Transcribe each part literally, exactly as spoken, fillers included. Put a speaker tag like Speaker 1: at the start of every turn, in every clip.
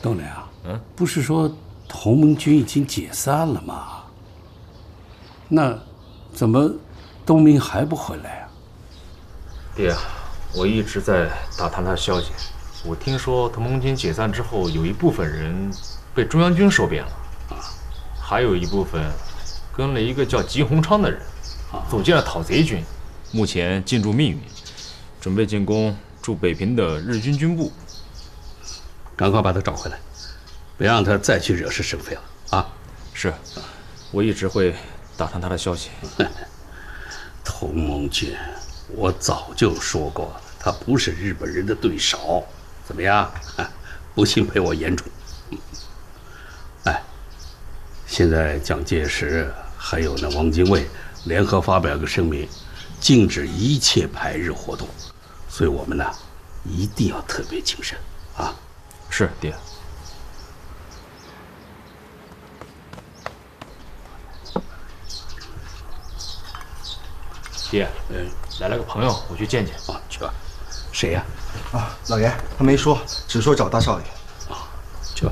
Speaker 1: 东林啊，
Speaker 2: 嗯，
Speaker 1: 不是说同盟军已经解散了吗？那怎么东明还不回来啊？
Speaker 2: 爹，我一直在打探他的消息。我听说同盟军解散之后，有一部分人被中央军收编了，啊，还有一部分跟了一个叫吉鸿昌的人，组建了讨贼军，目前进驻密云，准备进攻驻北平的日军军部。
Speaker 1: 赶快把他找回来，别让他再去惹是生非了啊！
Speaker 2: 是，我一直会打探他的消息。
Speaker 1: 同盟军，我早就说过了，他不是日本人的对手。怎么样？不信陪我研主。哎，现在蒋介石还有那汪精卫联合发表个声明，禁止一切排日活动，所以我们呢一定要特别谨慎啊！
Speaker 2: 是，爹。爹，嗯，来了个朋友，我去见见。
Speaker 1: 啊，去吧。谁呀？
Speaker 3: 啊，老爷，他没说，只说找大少爷。
Speaker 1: 啊，去吧。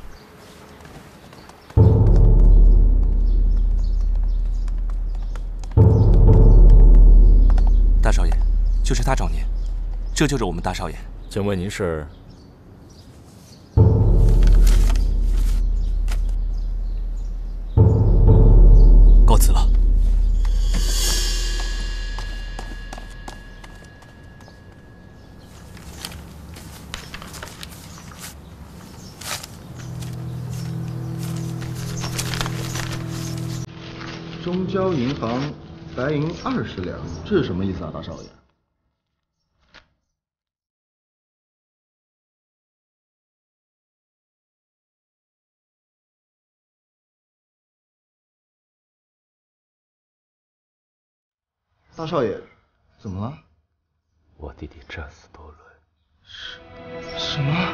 Speaker 4: 大少爷，就是他找您，这就是我们大少爷。
Speaker 2: 请问您是？
Speaker 4: 告辞了。
Speaker 3: 中交银行白银二十两，这是什么意思啊，大少爷？大少爷，怎么了？
Speaker 2: 我弟弟战死多伦。
Speaker 3: 什什么？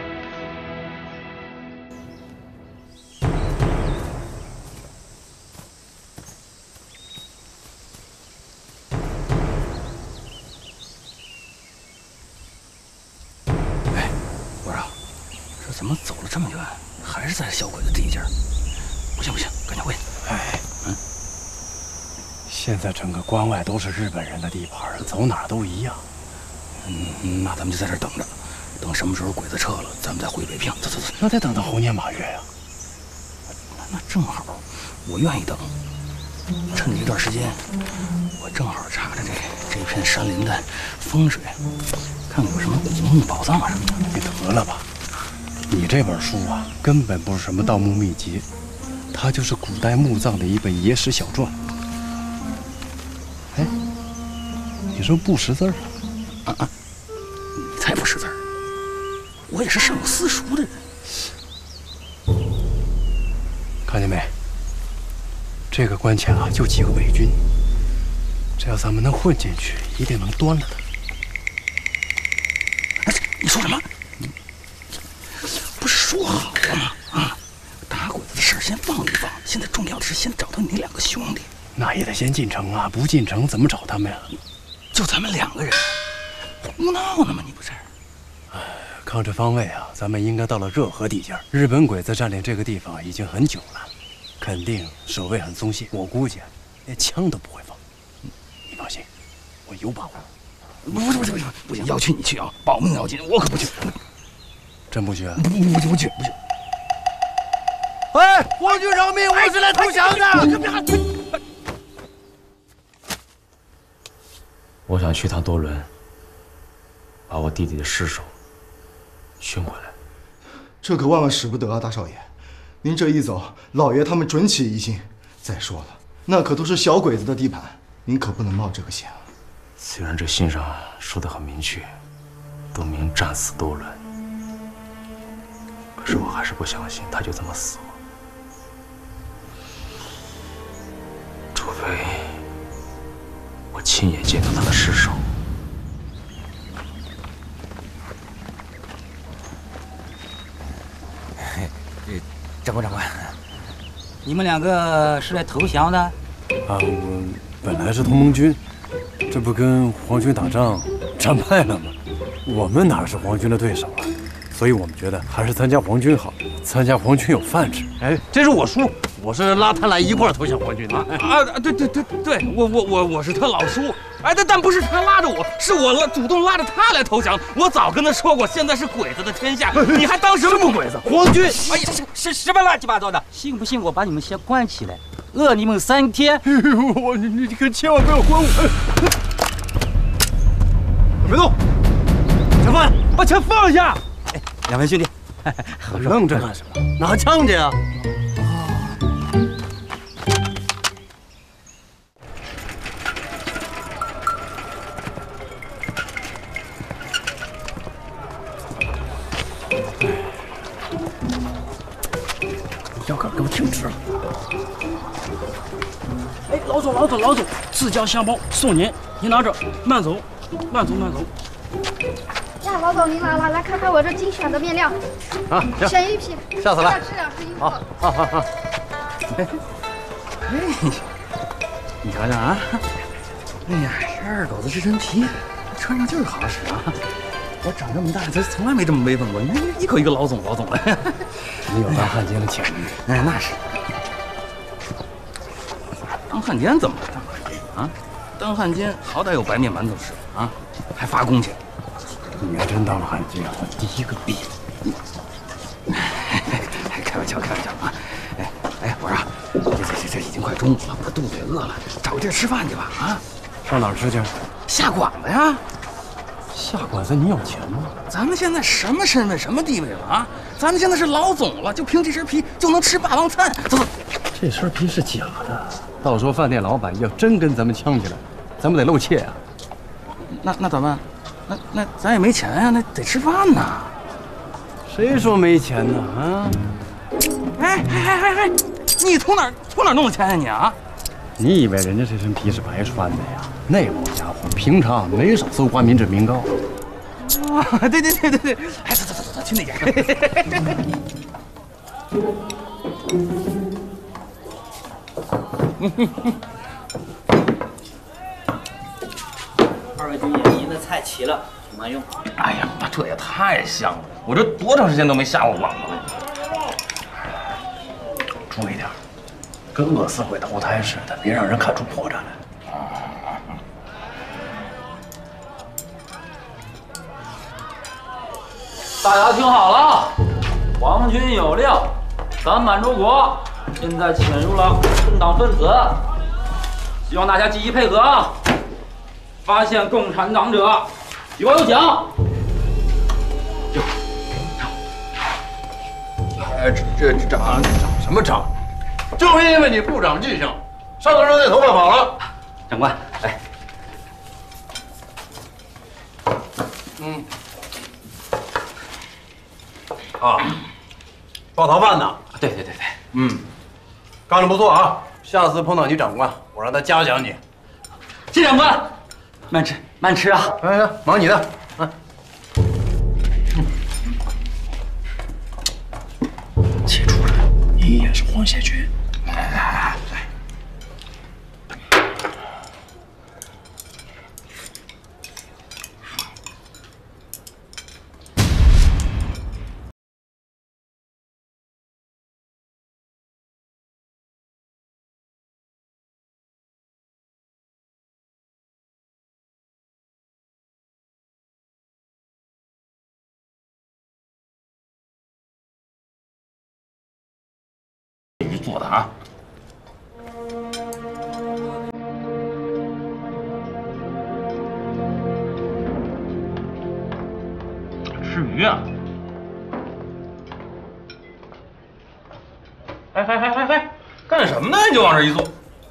Speaker 5: 怎么走了这么远，还是在小鬼子地界儿？不行不行，赶紧回去！
Speaker 6: 哎，嗯，现在整个关外都是日本人的地盘，走哪儿都一样。
Speaker 5: 嗯，那咱们就在这儿等着，等什么时候鬼子撤了，咱们再回北平。走走走，
Speaker 6: 那得等到猴年马月呀、
Speaker 5: 啊。那正好，我愿意等。趁着这段时间，我正好查查这这片山林的风水，看看有什么古墓宝藏啊什么的。
Speaker 6: 你得了吧！你这本书啊，根本不是什么盗墓秘籍，它就是古代墓葬的一本野史小传。哎，你说不识字儿
Speaker 5: 啊？啊啊！你才不识字儿，我也是上过私塾的人。
Speaker 6: 看见没？这个关卡啊，就几个伪军，只要咱们能混进去，一定能端了他。
Speaker 5: 哎，你说什么？不是说好了吗？啊，打鬼子的事先放一放，现在重要的是先找到你那两个兄弟。
Speaker 6: 那也得先进城啊，不进城怎么找他们呀？
Speaker 5: 就咱们两个人，胡闹呢吗？你不是？
Speaker 6: 哎，看这方位啊，咱们应该到了热河地界。日本鬼子占领这个地方已经很久了，肯定守卫很松懈。我估计连枪都不会放。你放心，我有把握。
Speaker 5: 不不不不行不行，要去你去啊，保命要紧，我可不去。
Speaker 6: 真不去？
Speaker 5: 不不不去不去不去！
Speaker 7: 哎，皇军饶命！我是来投降的。
Speaker 2: 我想去趟多伦，把我弟弟的尸首寻回来。
Speaker 3: 这可万万使不得啊，大少爷！您这一走，老爷他们准起疑心。再说了，那可都是小鬼子的地盘，您可不能冒这个险啊。
Speaker 2: 虽然这信上说得很明确，东明战死多伦。可是我还是不相信他就这么死了，除非我亲眼见到他的尸首。
Speaker 5: 长官，长官，你们两个是来投降的？
Speaker 6: 啊，我本来是同盟军，这不跟皇军打仗战败了吗？我们哪是皇军的对手啊？ 所以我们觉得还是参加皇军好，参加皇军有饭吃。
Speaker 7: 哎，这是我叔，我是拉他来一块儿投降皇军的。
Speaker 8: 啊，对对对对，我我我我是他老叔。哎，但但不是他拉着我，是我拉主动拉着他来投降。我早跟他说过，现在是鬼子的天下，你还当什么鬼子？皇军！
Speaker 9: 哎呀，是什么乱七八糟的？信不信我把你们先关起来，饿你们三天？
Speaker 7: 哎呦，我你你可千万不要关我！别动，枪放下，把枪放下！
Speaker 9: 哎，两位兄弟，
Speaker 7: 愣着干什么？拿枪去啊！
Speaker 5: 腰杆给我挺直了。哎，老总，老总，老总，自家香包送您，您拿着，慢走，慢走，慢走。
Speaker 10: 呀，老总您来了，来看看我这精选的面料。
Speaker 7: 啊，行，
Speaker 10: 选一批，
Speaker 7: 下次来。
Speaker 10: 吃两吃一
Speaker 7: 好，好，好，好。
Speaker 5: 哎，哎，你瞧瞧啊，哎呀，这二狗子这身皮，穿上就是好使啊。我长这么大，这从来没这么威风过。你看，一口一个老总，老总的。
Speaker 6: 你有当汉奸的潜力。
Speaker 5: 哎，那是。当汉奸怎么了？当汉奸啊？当汉奸好歹有白面馒头吃啊，还发工钱。
Speaker 6: 你还真当了汉奸，
Speaker 5: 我第一个毙了。开玩笑，开玩笑啊！哎哎，我说，这这这这已经快中午了，我肚子也饿了，找个地儿吃饭去吧啊！
Speaker 6: 上哪儿吃去？
Speaker 5: 下馆子呀。
Speaker 6: 下馆子你有钱吗？
Speaker 5: 咱们现在什么身份、什么地位了啊？咱们现在是老总了，就凭这身皮就能吃霸王餐。走走，
Speaker 6: 这身皮是假的，到时候饭店老板要真跟咱们呛起来，咱们得露怯啊。
Speaker 5: 那那咋办？那那咱也没钱呀、啊，那得吃饭呐。
Speaker 6: 谁说没钱呢？啊！
Speaker 5: 哎哎哎哎哎，你从哪儿从哪儿弄的钱呀、啊、你啊？
Speaker 6: 你以为人家这身皮是白穿的呀？那伙家伙平常没少搜刮民脂民膏。
Speaker 5: 啊，对对对对对，哎，走走走走，去那家。
Speaker 9: 二位军爷，您的菜齐了，请慢用。
Speaker 5: 哎呀，那这也太香了！我这多长时间都没下过馆子了。
Speaker 6: 注意点，跟饿死鬼投胎似的，别让人看出破绽来。
Speaker 9: 大家听好了，皇军有令，咱满洲国现在潜入了共党分子，希望大家积极配合啊！发现共产党者，举报有奖。
Speaker 7: 哎，这这长长什么长？就是因为你不长记性，上头让那头发跑了。
Speaker 9: 长官，哎，
Speaker 7: 嗯。啊，爆逃犯呢？
Speaker 9: 对对对对，
Speaker 7: 嗯，干得不错啊！下次碰到你长官，我让他嘉奖你。
Speaker 9: 谢长官，慢吃慢吃啊！
Speaker 7: 行行，忙你的。啊，
Speaker 5: 记住了，你也是皇协军。来来来来。鱼做的啊！吃鱼啊！哎哎哎哎哎，干什么呢？你就往这一坐。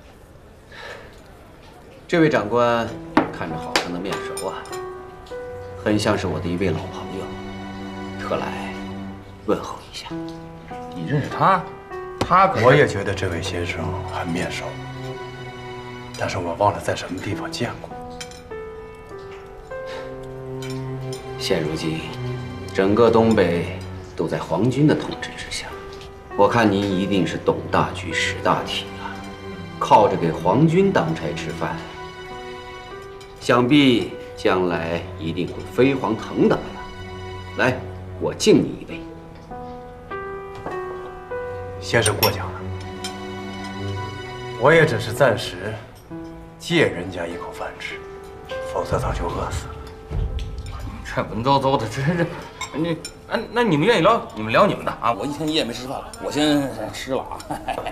Speaker 11: 这位长官看着好看的面熟啊，很像是我的一位老朋友，特来问候一下。
Speaker 5: 你认识他？他可
Speaker 6: 我也觉得这位先生很面熟，但是我忘了在什么地方见过。
Speaker 11: 现如今，整个东北都在皇军的统治之下，我看您一定是懂大局、识大体啊，靠着给皇军当差吃饭，想必将来一定会飞黄腾达呀。来， 我敬你一杯。
Speaker 6: 先生过奖了，我也只是暂时借人家一口饭吃，否则早就饿死了。
Speaker 8: 这文绉绉的，真是你哎，那你们愿意聊，你们聊你们的啊！我一天一夜没吃饭了，我先吃了啊。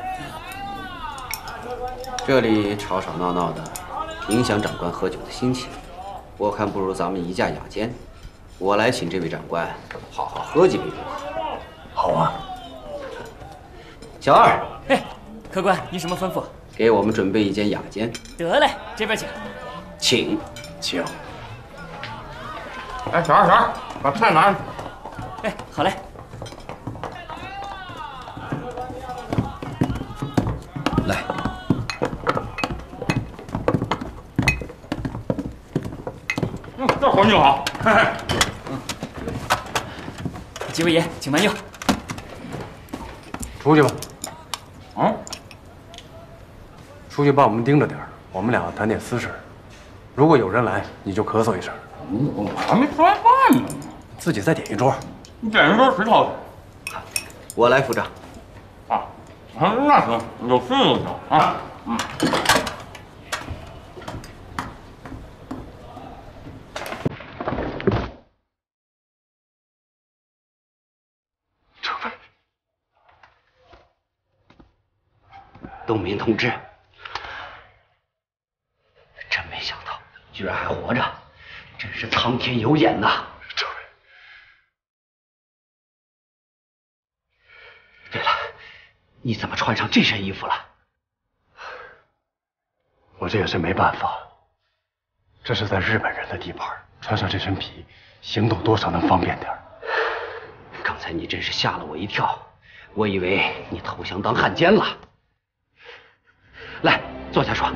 Speaker 11: 这里吵吵闹闹的，影响长官喝酒的心情。我看不如咱们移驾雅间，我来请这位长官好好喝几杯如何？
Speaker 6: 好啊。
Speaker 11: 小二，
Speaker 12: 哎，客官，您什么吩咐？
Speaker 11: 给我们准备一间雅间。
Speaker 12: 得嘞，这边请。
Speaker 11: 请，
Speaker 6: 请。
Speaker 8: 哎，小二，小二，把菜拿上。
Speaker 12: 哎，好嘞。
Speaker 11: 来。
Speaker 8: 嗯，这环境好。嘿嘿。
Speaker 12: 嗯。几位爷，请慢用。
Speaker 6: 出去吧。
Speaker 8: 啊？
Speaker 6: 出去帮我们盯着点儿，我们俩谈点私事。如果有人来，你就咳嗽一声。
Speaker 8: 我还没吃完饭呢。
Speaker 6: 自己再点一桌。
Speaker 8: 你点一桌谁掏钱？
Speaker 11: 我来付账。
Speaker 8: 啊，啊，那行，有顺就行啊。嗯。
Speaker 11: 成飞，东明同志，真没想到，居然还活着，真是苍天有眼呐！
Speaker 6: 成飞。
Speaker 11: 对了，你怎么穿上这身衣服了？
Speaker 6: 我这也是没办法，这是在日本人的地盘，穿上这身皮，行动多少能方便点。
Speaker 11: 刚才你真是吓了我一跳，我以为你投降当汉奸了。来，坐下说。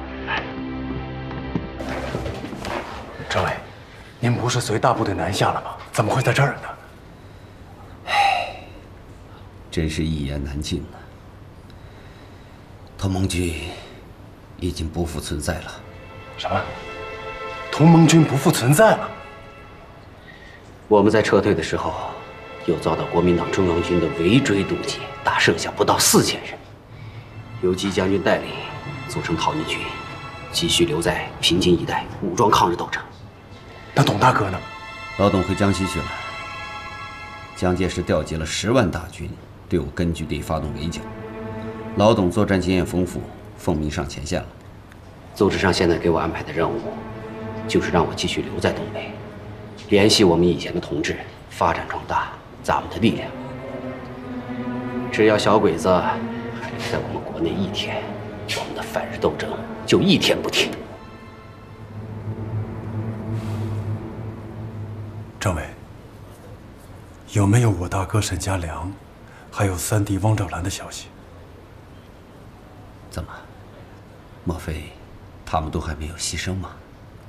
Speaker 6: 政委，您不是随大部队南下了吗？怎么会在这儿呢？
Speaker 11: 唉，真是一言难尽啊。同盟军已经不复存在了。
Speaker 6: 什么？同盟军不复存在了？
Speaker 11: 我们在撤退的时候，又遭到国民党中央军的围追堵截，打剩下不到四千人。由季将军带领，组成讨逆军，继续留在平津一带武装抗日斗争。
Speaker 6: 那董大哥呢？
Speaker 11: 老董回江西去了。蒋介石调集了十万大军，对我根据地发动围剿。老董作战经验丰富，奉命上前线了。组织上现在给我安排的任务，就是让我继续留在东北，联系我们以前的同志，发展壮大咱们的力量。只要小鬼子还留在我们国内一天，我们的反日斗争就一天不停。
Speaker 6: 政委，有没有我大哥沈家良，还有三弟汪兆兰的消息？
Speaker 11: 怎么？莫非他们都还没有牺牲吗？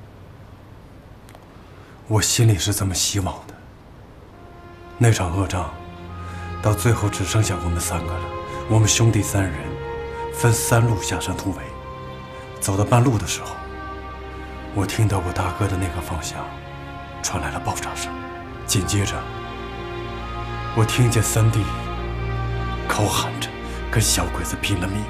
Speaker 6: 我心里是这么希望的。那场恶仗，到最后只剩下我们三个了。我们兄弟三人分三路下山突围，走到半路的时候，我听到我大哥的那个方向传来了爆炸声，紧接着我听见三弟高喊着跟小鬼子拼了命。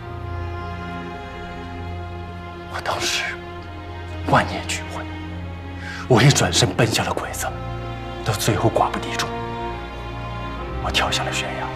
Speaker 6: 我当时万念俱灰，我一转身奔向了鬼子，到最后寡不敌众，我跳下了悬崖。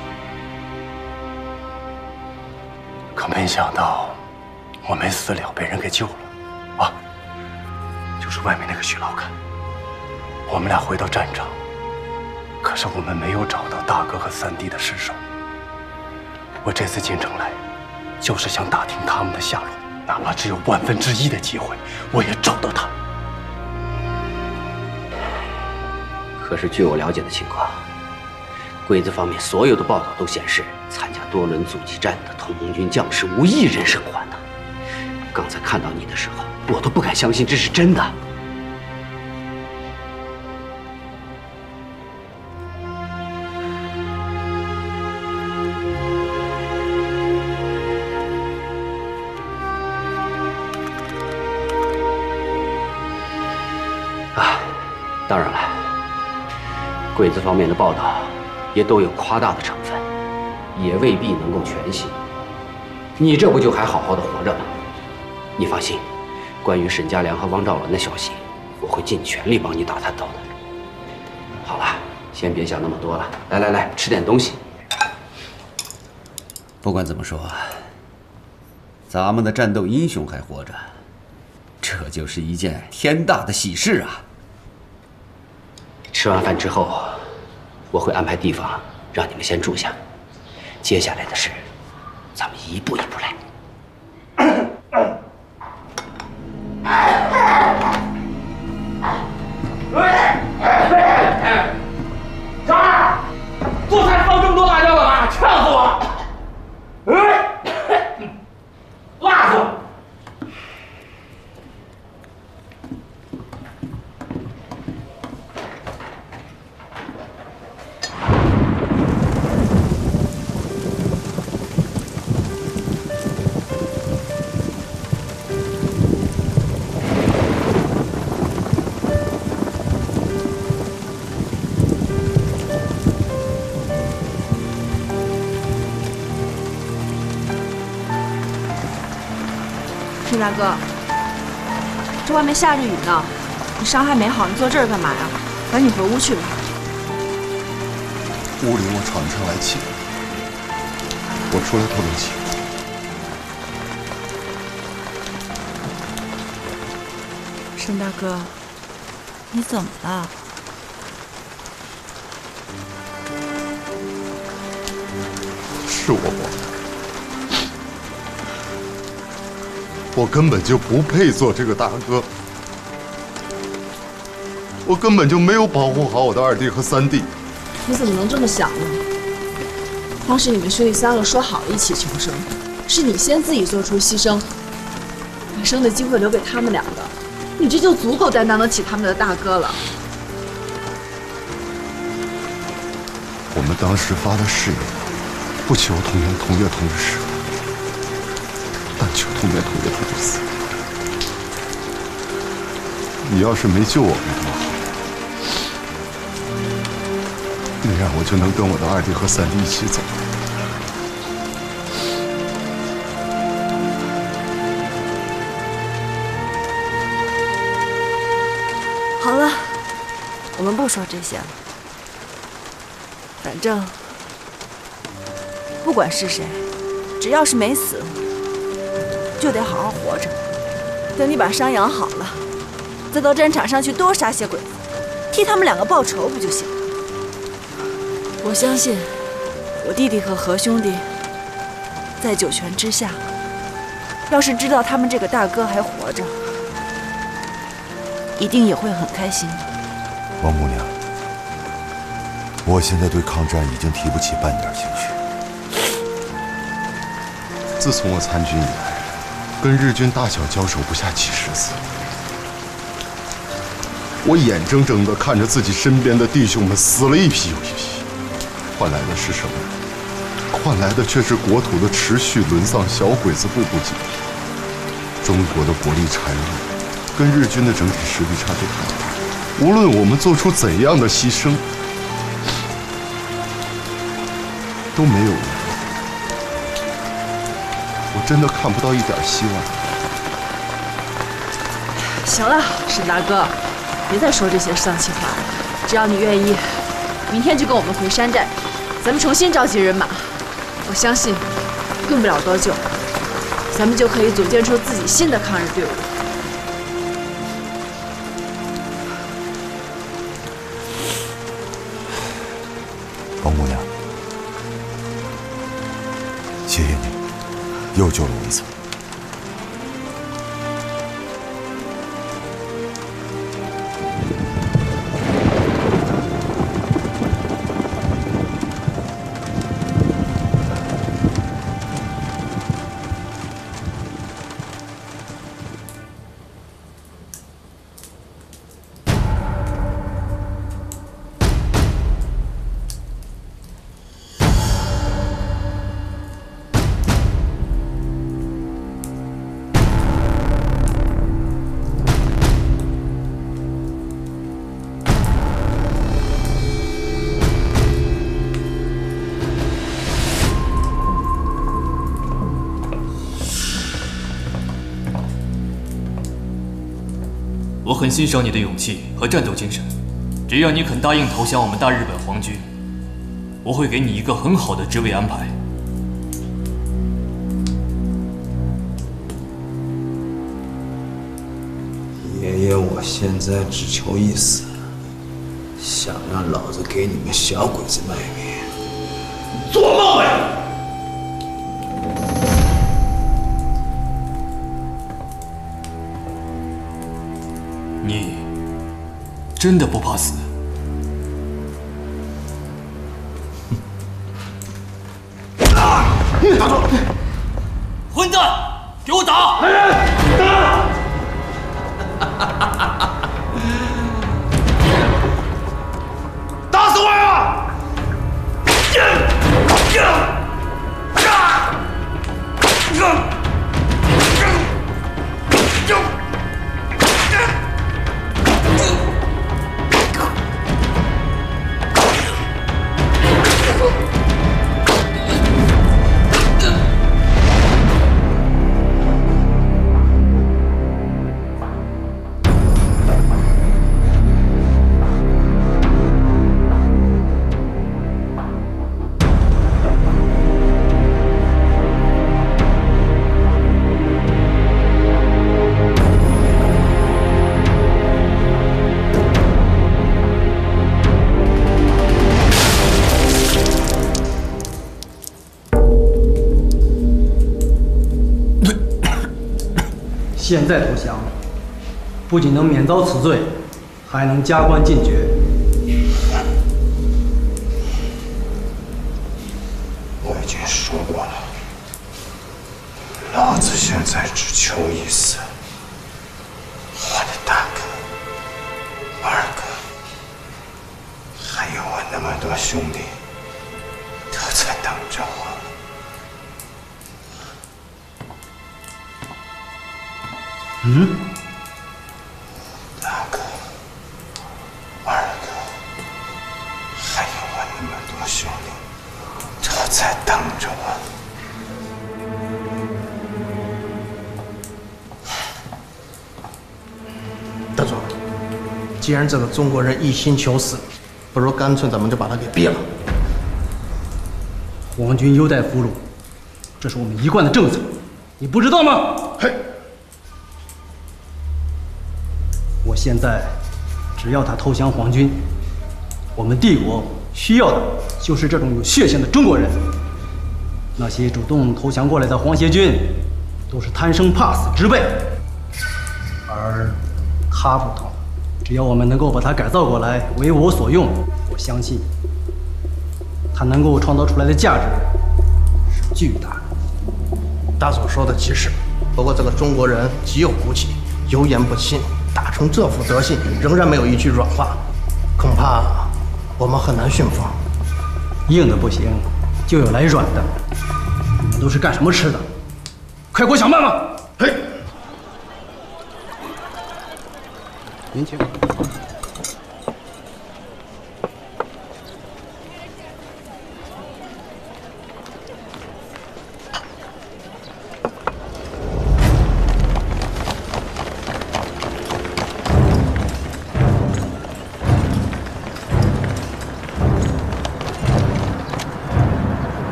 Speaker 6: 可没想到，我没死了，被人给救了。啊，就是外面那个徐老干。我们俩回到战场，可是我们没有找到大哥和三弟的尸首。我这次进城来，就是想打听他们的下落，哪怕只有万分之一的机会，我也找到他们。
Speaker 11: 可是据我了解的情况，鬼子方面所有的报道都显示，参加多轮阻击战的同盟军将士无一人生还的。刚才看到你的时候，我都不敢相信这是真的。啊，当然了， 鬼子方面的报道也都有夸大的成分，也未必能够全信。你这不就还好好的活着吗？你放心，关于沈家良和汪兆伦的消息，我会尽全力帮你打探到的。好了，先别想那么多了，来来来，吃点东西。不管怎么说，咱们的战斗英雄还活着，这就是一件天大的喜事啊！吃完饭之后，我会安排地方让你们先住下，接下来的事，咱们一步一步来。
Speaker 8: 小二，做菜放这么多辣椒干嘛？呛死我了！哎，辣死我！
Speaker 10: 陈大哥，这外面下着雨呢，你伤还没好，你坐这儿干嘛呀？赶紧回屋去吧。
Speaker 3: 屋里我喘不上来气，我出来透透气。
Speaker 10: 沈大哥，你怎么了？
Speaker 3: 是我不好。我根本就不配做这个大哥，我根本就没有保护好我的二弟和三弟。
Speaker 10: 你怎么能这么想呢？当时你们兄弟三个说好了一起穷生，是你先自己做出牺牲，把生的机会留给他们两个，你这就足够担当得起他们的大哥了。
Speaker 3: 我们当时发的誓言，不求同年同月同日死，但求同年同月同日死。你要是没救我们多好，那样我就能跟我的二弟和三弟一起走。
Speaker 10: 好了，我们不说这些了。反正不管是谁，只要是没死，就得好好活着。等你把伤养好了，再到战场上去多杀些鬼子，替他们两个报仇不就行了？我相信我弟弟和何兄弟在九泉之下，要是知道他们这个大哥还活着，一定也会很开心的。
Speaker 13: 王姑娘，我现在对抗战已经提不起半点兴趣。
Speaker 3: 自从我参军以来，跟日军大小交手不下几十次，我眼睁睁地看着自己身边的弟兄们死了一批又一批，换来的是什么？换来的却是国土的持续沦丧，小鬼子步步紧逼。中国的国力孱弱，跟日军的整体实力差距太大。无论我们做出怎样的牺牲，都没有用。我真的看不到一点希望。
Speaker 10: 行了，沈大哥，别再说这些丧气话了。只要你愿意，明天就跟我们回山寨，咱们重新召集人马。我相信，用不了多久，咱们就可以组建出自己新的抗日队伍。
Speaker 13: 王姑娘，谢谢你，又救了我一次。
Speaker 14: 我很欣赏你的勇气和战斗精神。只要你肯答应投降我们大日本皇军，我会给你一个很好的职位安排。
Speaker 15: 爷爷，我现在只求一死，想让老子给你们小鬼子卖命，
Speaker 7: 做梦呗！
Speaker 14: 你真的不怕死？
Speaker 7: 啊！打住！
Speaker 14: 混蛋，给我打！
Speaker 7: 来人，打！打死我呀！
Speaker 16: 现在投降，不仅能免遭此罪，还能加官进爵。
Speaker 15: 我已经说过了，老子现在只求一死。我的大哥、二哥，还有我那么多兄弟，都在等着我。
Speaker 16: 嗯，
Speaker 15: 大哥、二哥，还有我那么多兄弟，都在等着我。
Speaker 17: 大壮，既然这个中国人一心求死，不如干脆咱们就把他给毙了。
Speaker 16: 皇军优待俘虏，这是我们一贯的政策，你不知道吗？
Speaker 17: 嘿。
Speaker 16: 我现在只要他投降皇军，我们帝国需要的就是这种有血性的中国人。那些主动投降过来的皇协军，都是贪生怕死之辈，而他不同，只要我们能够把他改造过来为我所用，我相信他能够创造出来的价值是巨大的。
Speaker 17: 大佐说的极是，不过这个中国人极有骨气，油盐不进。打成这副德行，仍然没有一句软话，恐怕我们很难驯服。
Speaker 16: 硬的不行，就有来软的。你们都是干什么吃的？快给我想办法！嘿，您请。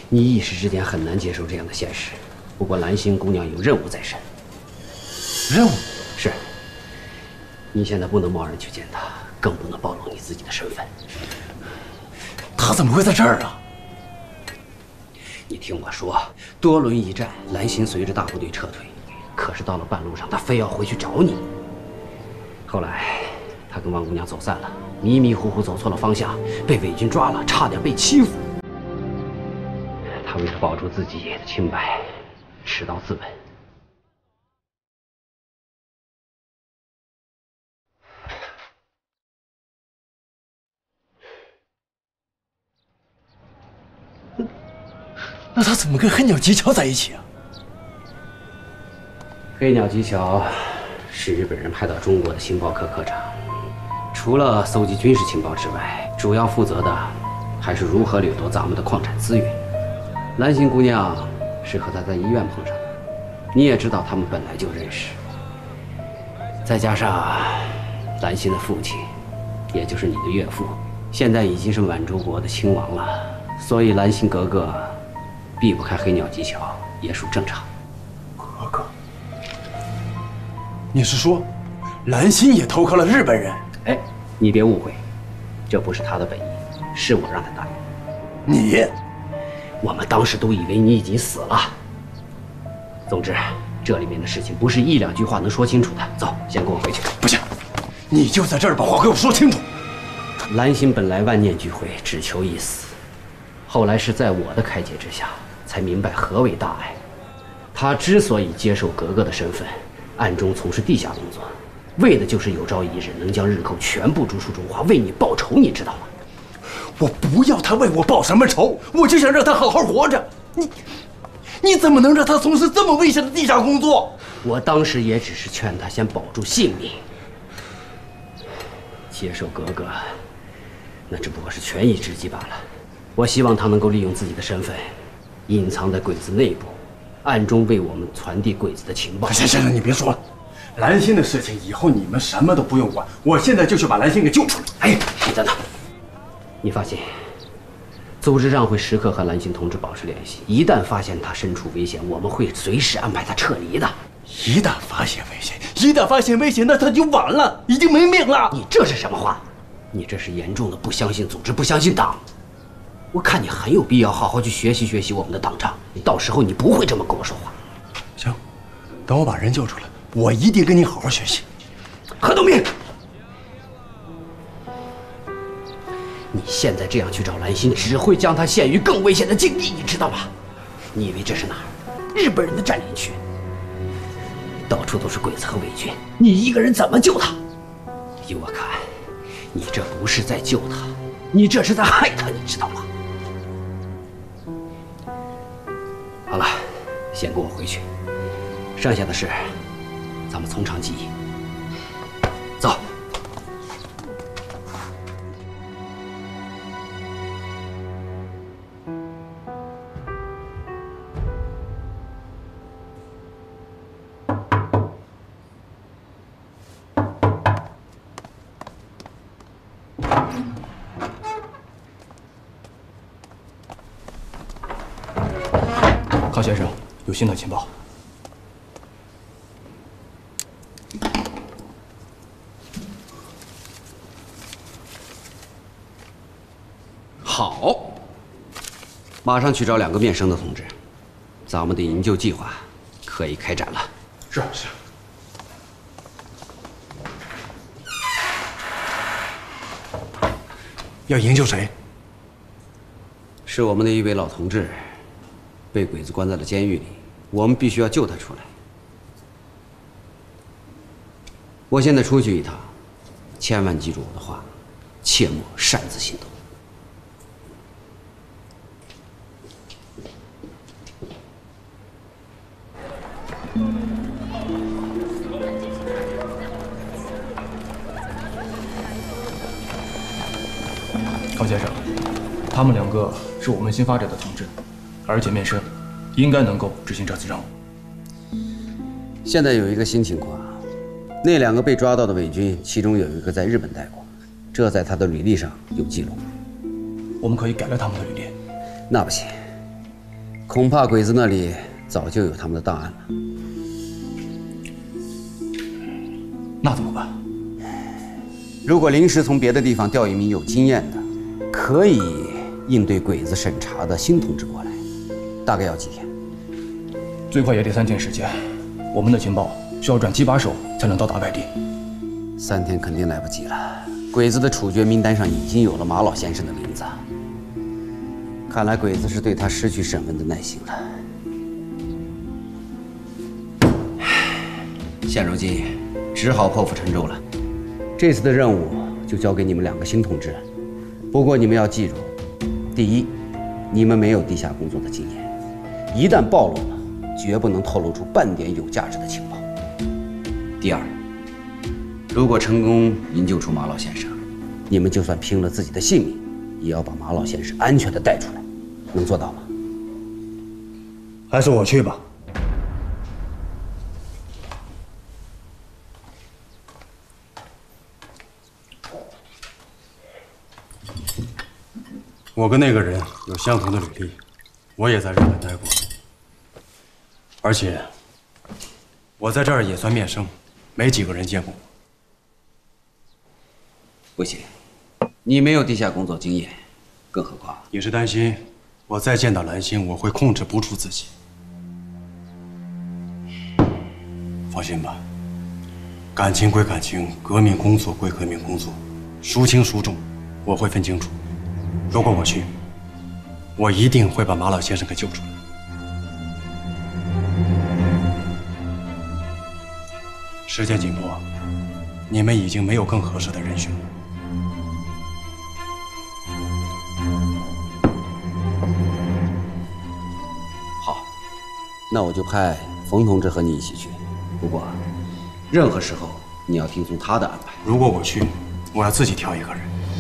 Speaker 11: 你一时之间很难接受这样的现实。不过兰心姑娘有任务在身。
Speaker 16: 任务？
Speaker 11: 是。你现在不能贸然去见她，更不能暴露你自己的身份。
Speaker 16: 她怎么会在这儿啊？
Speaker 11: 你听我说，多伦一战，兰心随着大部队撤退，可是到了半路上，她非要回去找你。后来，她跟王姑娘走散了，迷迷糊糊走错了方向，被伪军抓了，差点被欺负。她为了保住自己的清白，持刀自刎。
Speaker 16: 那他怎么跟黑鸟吉桥在一起啊？
Speaker 11: 黑鸟吉桥是日本人派到中国的情报科科长，除了搜集军事情报之外，主要负责的还是如何掠夺咱们的矿产资源。兰心姑娘是和他在医院碰上的，你也知道他们本来就认识。再加上兰心的父亲，也就是你的岳父，现在已经是满洲国的亲王了，所以兰心格格避不开黑鸟吉桥也属正常。
Speaker 16: 格格，你是说兰心也投靠了日本人？
Speaker 11: 哎，你别误会，这不是他的本意，是我让他答应。
Speaker 16: 你，
Speaker 11: 我们当时都以为你已经死了。总之，这里面的事情不是一两句话能说清楚的。走，先跟我回去。
Speaker 16: 不行，你就在这儿把话给我说清楚。
Speaker 11: 兰心本来万念俱灰，只求一死，后来是在我的开解之下，才明白何为大爱。他之所以接受格格的身份，暗中从事地下工作，为的就是有朝一日能将日寇全部逐出中华，为你报仇，你知道吗？
Speaker 16: 我不要他为我报什么仇，我就想让他好好活着。你，你怎么能让他从事这么危险的地下工作？
Speaker 11: 我当时也只是劝他先保住性命，接受格格，那只不过是权宜之计罢了。我希望他能够利用自己的身份，隐藏在鬼子内部，暗中为我们传递鬼子的情报。
Speaker 16: 行行行，你别说了，兰心的事情以后你们什么都不用管，我现在就去把兰心给救出来。
Speaker 11: 哎，你等等，你放心，组织上会时刻和兰心同志保持联系，一旦发现他身处危险，我们会随时安排他撤离的。
Speaker 16: 一旦发现危险，一旦发现危险，那他就晚了，已经没命了。
Speaker 11: 你这是什么话？你这是严重的不相信组织，不相信党。我看你很有必要好好去学习学习我们的党章，到时候你不会这么跟我说话。
Speaker 16: 行，等我把人救出来，我一定跟你好好学习。
Speaker 11: 何东明，你现在这样去找兰心，只会将他陷于更危险的境地，你知道吗？你以为这是哪儿？日本人的占领区，到处都是鬼子和伪军，你一个人怎么救他？依我看，你这不是在救他，你这是在害他，你知道吗？好了，先跟我回去，剩下的事咱们从长计议。走。
Speaker 16: 康先生，有新的情报。
Speaker 11: 好，马上去找两个面生的同志，咱们的营救计划可以开展了。
Speaker 16: 是是。要营救谁？
Speaker 11: 是我们的一位老同志，被鬼子关在了监狱里，我们必须要救他出来。我现在出去一趟，千万记住我的话，切莫擅自行动。
Speaker 16: 康先生，他们两个是我们新发展的同志，而且面生，应该能够执行这次任务。
Speaker 11: 现在有一个新情况，那两个被抓到的伪军，其中有一个在日本待过，这在他的履历上有记录。
Speaker 16: 我们可以改了他们的履历。
Speaker 11: 那不行， 恐怕鬼子那里早就有他们的档案了。
Speaker 5: 那怎么办？
Speaker 11: 如果临时从别的地方调一名有经验的，可以应对鬼子审查的新同志过来，大概要几天？
Speaker 5: 最快也得三天时间。我们的情报需要转七八手才能到达外地。
Speaker 11: 三天肯定来不及了。鬼子的处决名单上已经有了马老先生的名字，看来鬼子是对他失去审问的耐心了。现如今，只好破釜沉舟了。这次的任务就交给你们两个新同志，不过你们要记住，第一，你们没有地下工作的经验，一旦暴露了，绝不能透露出半点有价值的情报。第二，如果成功营救出马老先生，你们就算拼了自己的性命，也要把马老先生安全地带出来，能做到吗？
Speaker 5: 还是我去吧。
Speaker 6: 我跟那个人有相同的履历，我也在日本待过，而且我在这儿也算面生，没几个人见过我。
Speaker 11: 不行，你没有地下工作经验，更何况
Speaker 6: 你是担心我再见到蓝星，我会控制不住自己。放心吧，感情归感情，革命工作归革命工作，孰轻孰重，我会分清楚。如果我去，我一定会把马老先生给救出来。时间紧迫，你们已经没有更合适的人选了。
Speaker 11: 好，那我就派冯同志和你一起去。不过，任何时候你要听从他的安排。
Speaker 6: 如果我去，我要自己挑一个人。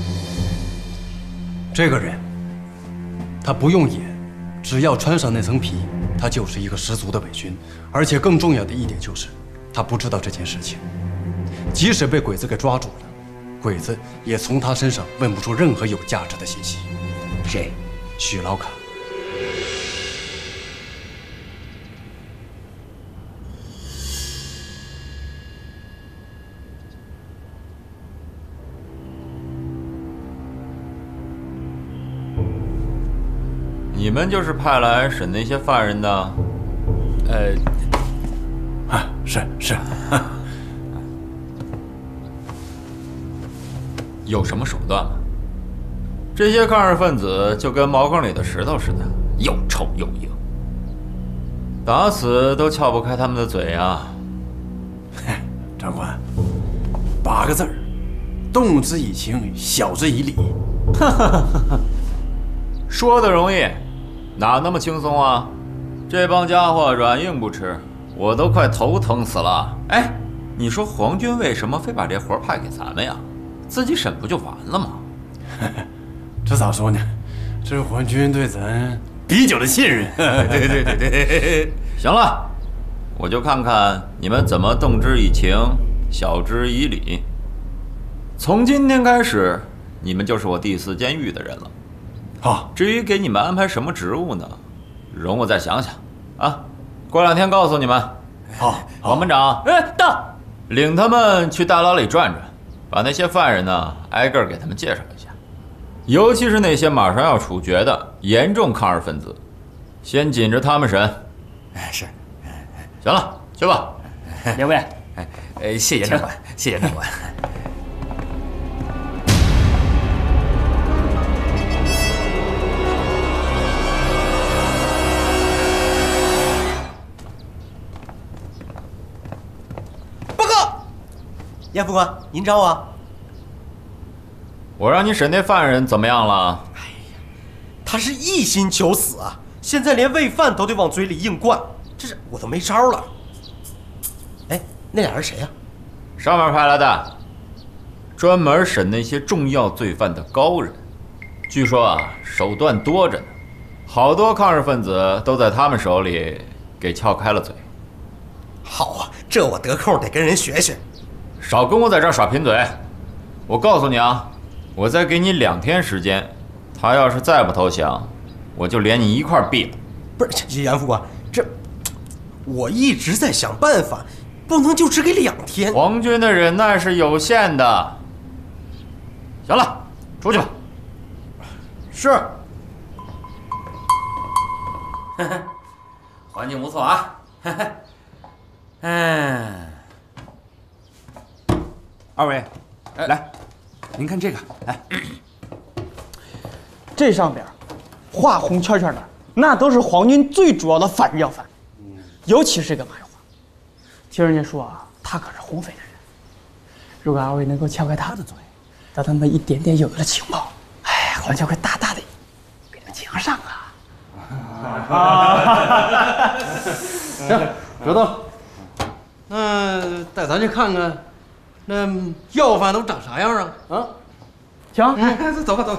Speaker 6: 这个人，他不用演，只要穿上那层皮，他就是一个十足的伪军。而且更重要的一点就是，他不知道这件事情。即使被鬼子给抓住了，鬼子也从他身上问不出任何有价值的信息。
Speaker 11: 谁？
Speaker 6: 许老卡。
Speaker 2: 你们就是派来审那些犯人的？
Speaker 6: 呃，啊，是是。
Speaker 2: 有什么手段吗？这些抗日分子就跟茅坑里的石头似的，又臭又硬，打死都撬不开他们的嘴啊！
Speaker 6: 长官，八个字儿：动之以情，晓之以理。
Speaker 2: 说的容易，哪那么轻松啊？这帮家伙软硬不吃，我都快头疼死了。哎，你说皇军为什么非把这活派给咱们呀？自己审不就完了吗？
Speaker 6: 这咋说呢？这是皇军对咱比较的信任。
Speaker 2: 对对对对，行了，我就看看你们怎么动之以情，晓之以理。从今天开始，你们就是我第四监狱的人了。
Speaker 6: 好，
Speaker 2: 至于给你们安排什么职务呢？容我再想想啊，过两天告诉你们。
Speaker 6: 好，
Speaker 2: 王班长，哎，到，领他们去大牢里转转，把那些犯人呢挨个给他们介绍一下，尤其是那些马上要处决的严重抗日分子，先紧着他们审。
Speaker 12: 哎，是。
Speaker 2: 行了，去吧。
Speaker 12: 两位，
Speaker 2: 哎，
Speaker 12: 呃，谢谢长官，谢谢长官。
Speaker 18: 严副官，您找我？
Speaker 2: 我让你审那犯人怎么样了？
Speaker 18: 哎呀，他是一心求死啊！现在连喂饭都得往嘴里硬灌，这是我都没招了。哎，那俩人谁呀？
Speaker 2: 上面派来的，专门审那些重要罪犯的高人。据说啊，手段多着呢，好多抗日分子都在他们手里给撬开了嘴。
Speaker 18: 好啊，这我得空得跟人学学。
Speaker 2: 少跟我在这儿耍贫嘴！我告诉你啊，我再给你两天时间，他要是再不投降，我就连你一块儿毙了。
Speaker 18: 不是杨副官，这我一直在想办法，不能就只给两天。
Speaker 2: 皇军的忍耐是有限的。行了，出去吧。
Speaker 18: 是。
Speaker 9: 环境不错啊。嗯。
Speaker 8: 二位，来，您看这个，来，
Speaker 19: 这上边画红圈圈的，那都是皇军最主要的反日要犯，尤其是这个马月华。听人家说啊，他可是红匪的人。如果二位能够撬开他的嘴，让他们一点点有了情报，哎，皇军会大大的给他们请上啊！
Speaker 7: 行，知道了。那带咱去看看，那要饭都长啥样啊？啊，
Speaker 19: 行，
Speaker 8: 嗯，走吧，走吧。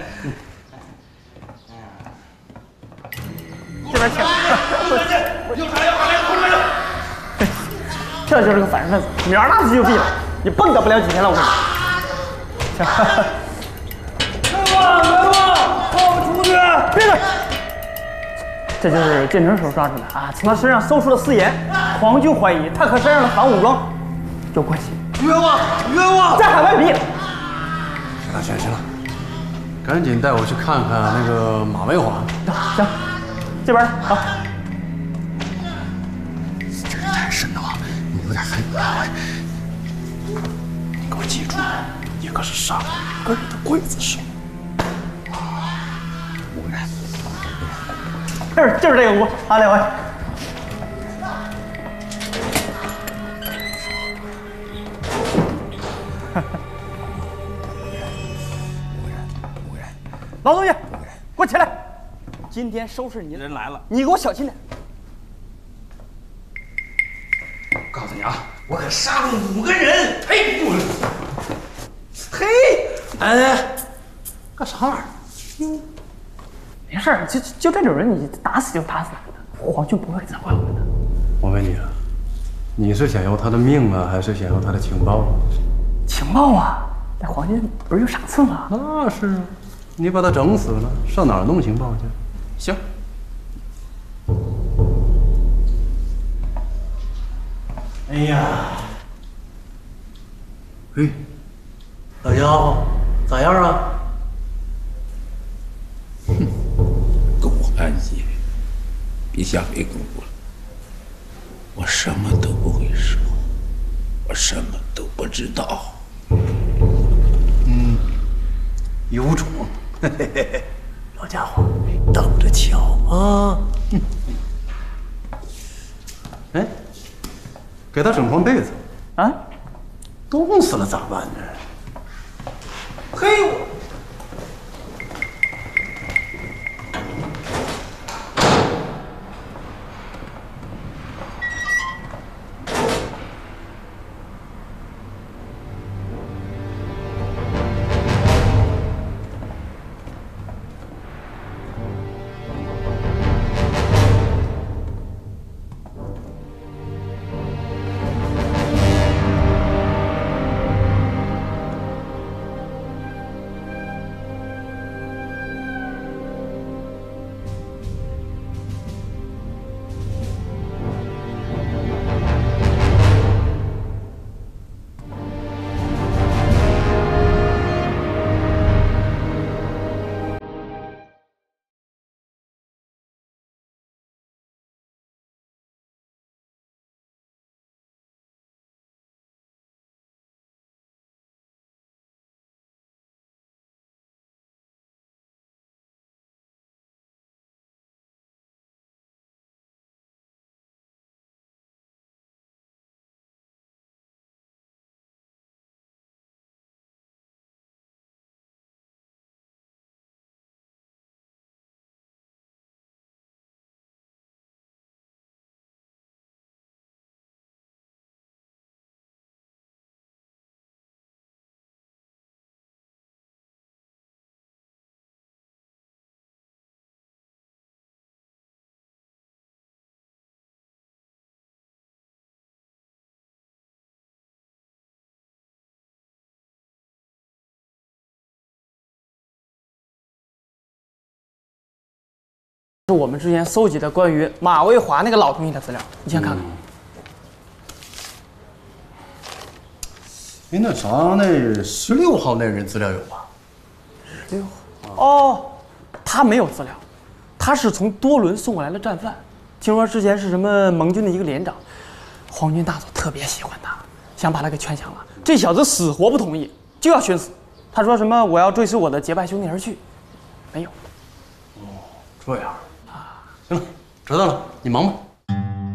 Speaker 19: 这边请。
Speaker 7: 有啥要法来控制？
Speaker 19: 这就是个反人分子，明儿拉出去就毙了，你蹦跶不了几天了，我跟你说。
Speaker 7: 冤枉，冤枉，放我出去！
Speaker 19: 闭嘴！这就是建成手抓住的啊，从他身上搜出了私盐，皇军怀疑他和山上的反武装有关系。
Speaker 7: 冤枉，冤枉！
Speaker 19: 在海外毙了。
Speaker 7: 行了，行了，行了，赶紧带我去看看那个马卫华。
Speaker 19: 行，这边好。
Speaker 5: 这人太深了啊，你有点害怕。你给我记住，你可是杀了一个人的刽子手。无人。就是就是这个屋，啊，两位。老东西，给我起来！今天收拾你
Speaker 8: 人来了，
Speaker 19: 你给我小心点。
Speaker 8: 告诉你啊，我可杀了五个人！嘿，
Speaker 19: 嘿，哎，干啥玩意儿？没事儿，就就这种人，你打死就打死他的，皇军不会责怪我们的。
Speaker 7: 我问你啊，你是想要他的命啊，还是想要他的情报？
Speaker 19: 情报啊，在皇军不是有赏赐吗？
Speaker 7: 那是啊，你把他整死了，上哪儿弄情报去？
Speaker 8: 行。
Speaker 7: 哎呀，嘿，老家伙，咋样啊？
Speaker 15: 哼，跟我安息，别瞎费功夫了。我什么都不会说，我什么都不知道。
Speaker 7: 嗯，有种，嘿嘿嘿，
Speaker 5: 老家伙，等着瞧啊！
Speaker 7: 哎，给他整床被子
Speaker 19: 啊，
Speaker 7: 冻死了咋办呢？
Speaker 19: 嘿，我。 我们之前搜集的关于马卫华那个老东西的资料，你先看看。
Speaker 7: 哎，那啥，那十六号那人资料有吧？
Speaker 19: 十六号哦，他没有资料，他是从多伦送过来的战犯，听说之前是什么盟军的一个连长，皇军大佐特别喜欢他，想把他给圈降了。这小子死活不同意，就要寻死。他说什么我要追随我的结拜兄弟而去，没有。
Speaker 7: 哦，这样啊，行了，知道了，你忙吧。